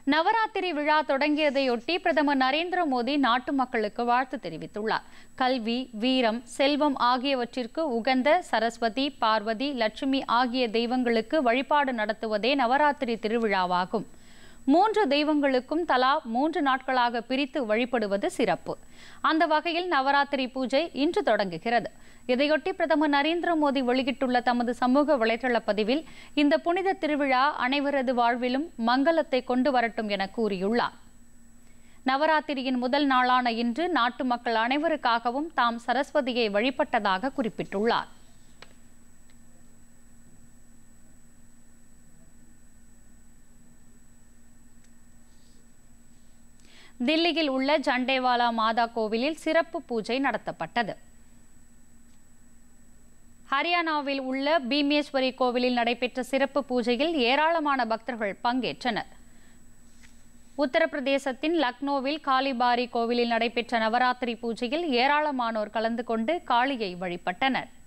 நவராத்திரி விழா தொடங்கியதையொட்டி பிரதமர் நரேந்திர மோடி நாட்டு மக்களுக்கு வாழ்த்து தெரிவித்துள்ளார். கல்வி, வீரம், செல்வம் ஆகியவற்றிற்கு உகந்த சரஸ்வதி, பார்வதி, லட்சுமி ஆகிய தெய்வங்களுக்கு வழிபாடு நடத்துவதே நவராத்திரி திருவிழாவாகும். 3 தெய்வங்களுக்கும் தலா 3 நாட்களாக பிரித்து வழிபடுவது சிறப்பு. அந்த வகையில் நவராத்திரி பூஜை இன்று தொடங்குகிறது. இதையொட்டி பிரதமர் நரேந்திர மோடி வெளியிட்டுள்ள தமது சமூக வலைதள பதிவில் இந்த புனித திருவிழா அனைவரது வாழ்விலும் மங்களத்தை கொண்டு வரட்டும் என கூறியுள்ளார். நவராத்திரியின் முதல் நாளான இன்று நாட்டு மக்கள் அனைவருக்காகவும் தாம் சரஸ்வதியை வழிபட்டதாக குறிப்பிட்டுள்ளார். தில்லியில் உள்ள ஜண்டேவாலா மாதா கோவிலில் சிறப்பு பூஜை நடத்தப்பட்டது. ஹரியானாவில் உள்ள பீமேஸ்வரி கோவிலில் நடைபெற்ற சிறப்பு பூஜையில் ஏராளமான பக்தர்கள் பங்கேற்றனர். உத்தரப்பிரதேசத்தின் லக்னோவில் காளிபாரி கோவிலில் நடைபெற்ற நவராத்திரி பூஜையில் ஏராளமானோர் கலந்து கொண்டு காளியை வழிபட்டனர்.